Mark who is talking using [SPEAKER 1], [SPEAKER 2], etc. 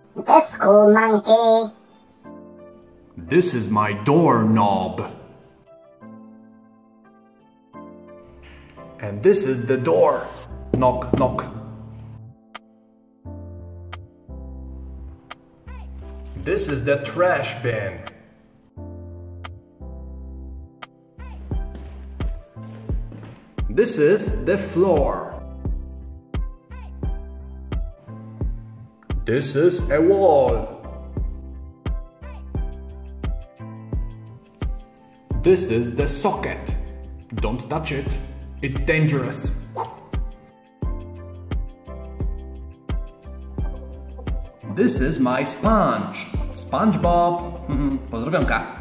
[SPEAKER 1] The Sql Monkey.
[SPEAKER 2] This is my doorknob. And this is the door. Knock, knock. This is the trash bin. This is the floor. This is a wall. This is the socket. Don't touch it. It's dangerous. This is my sponge. SpongeBob. Pozdrowionka.